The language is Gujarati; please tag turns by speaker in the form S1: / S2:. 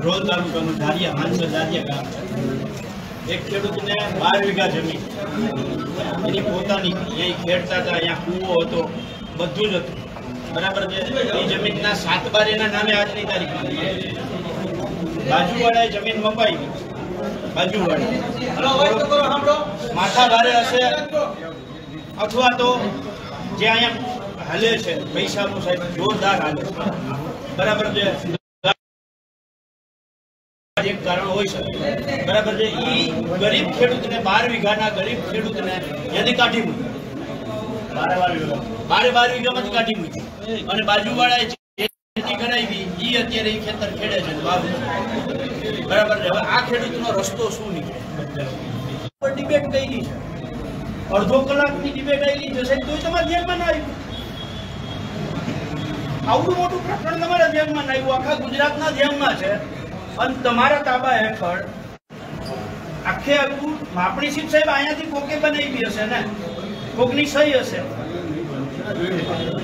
S1: ધ્રોલ તાલુકાનું ધારિયા હાંસર ધારિયા ગામ છે। એક ખેડૂતને 12 વીઘા જમીન એની પોતાની અહીં ખેડતા હતા, અહીંયા કૂવો હતો, બધું જ હતું, બરાબર છે। એ જમીનના 7/12 એના નામે આજની તારીખમાં બાજુવાળાએ જમીન મપાઈ, બાજુવાળા માથા ભારે હશે અથવા તો જે અહીંયા હાલે છે પૈસાનું સાહેબ જોરદાર હાલે, બરાબર છે, એક કારણ હોય શકે, બરાબર છે। એ ગરીબ ખેડૂતને 12 વીઘાના ગરીબ ખેડૂતને યદી કાઢી મૂકી, 12 વીઘામાંથી કાઢી મૂકી, અને બાજુવાળાએ ખેતી કરાવી એ અત્યારે એ ખેતર ખેડે છે, બરાબર છે। હવે આ ખેડૂતનો રસ્તો શું નીકળે? ડિબેટ કઈ છે, અડધો કલાકની ડિબેટ આવી છે સાહેબ, તોય તમારા ધ્યાનમાં ના આવ્યું। આવડું મોટું પ્રકરણ તમારા ધ્યાનમાં ના આવ્યું, આખા ગુજરાતના ધ્યાનમાં છે, અને તમારા તાબા હેઠળ આખે આખું માપણી સીટ સાહેબ અહીંયાથી કોકે બનાવી હશે ને, કોકની સહી હશે,